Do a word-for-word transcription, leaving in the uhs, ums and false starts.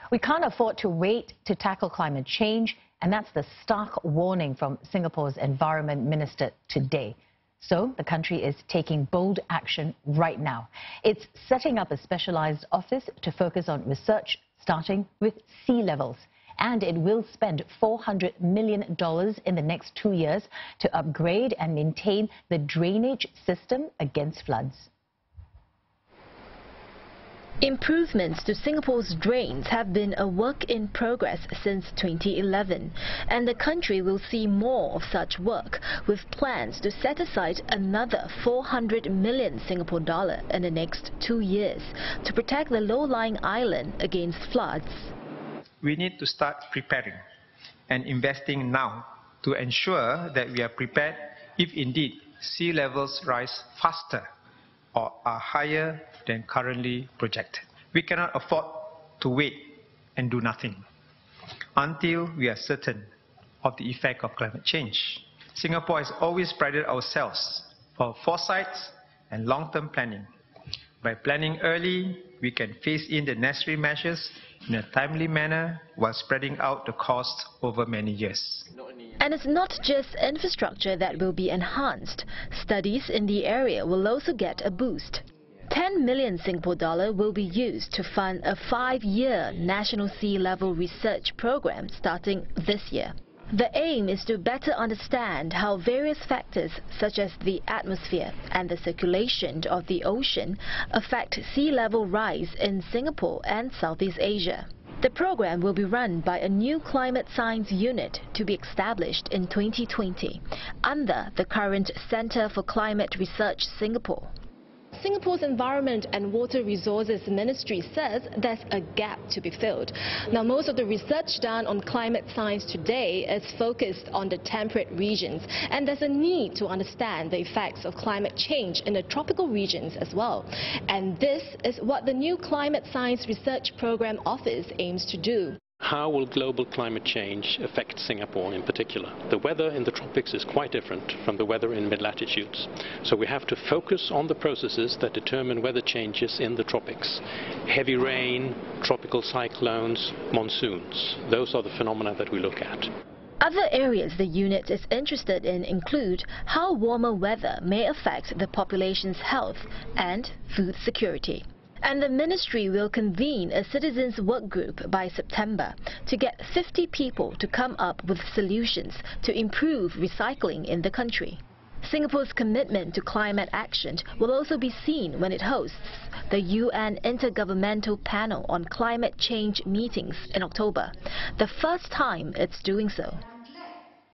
We can't afford to wait to tackle climate change, and that's the stark warning from Singapore's Environment Minister today. So the country is taking bold action right now. It's setting up a specialized office to focus on research, starting with sea levels. And it will spend four hundred million dollars in the next two years to upgrade and maintain the drainage system against floods. Improvements to Singapore's drains have been a work in progress since twenty eleven, and the country will see more of such work, with plans to set aside another four hundred million Singapore dollar in the next two years to protect the low-lying island against floods. We need to start preparing and investing now to ensure that we are prepared if indeed sea levels rise faster or are higher than currently projected. We cannot afford to wait and do nothing until we are certain of the effect of climate change. Singapore has always prided ourselves for foresight and long-term planning. By planning early, we can phase in the necessary measures in a timely manner while spreading out the cost over many years. And it's not just infrastructure that will be enhanced. Studies in the area will also get a boost. ten million Singapore dollar will be used to fund a five-year national sea level research program starting this year. The aim is to better understand how various factors such as the atmosphere and the circulation of the ocean affect sea level rise in Singapore and Southeast Asia. The program will be run by a new climate science unit to be established in twenty twenty under the current Centre for Climate Research Singapore. Singapore's Environment and Water Resources Ministry says there's a gap to be filled. Now, most of the research done on climate science today is focused on the temperate regions, and there's a need to understand the effects of climate change in the tropical regions as well. And this is what the new Climate Science Research Program Office aims to do. How will global climate change affect Singapore in particular? The weather in the tropics is quite different from the weather in mid-latitudes. So we have to focus on the processes that determine weather changes in the tropics. Heavy rain, tropical cyclones, monsoons. Those are the phenomena that we look at. Other areas the unit is interested in include how warmer weather may affect the population's health and food security. And the ministry will convene a citizens' work group by September to get fifty people to come up with solutions to improve recycling in the country. Singapore's commitment to climate action will also be seen when it hosts the U N Intergovernmental Panel on Climate Change meetings in October, the first time it's doing so.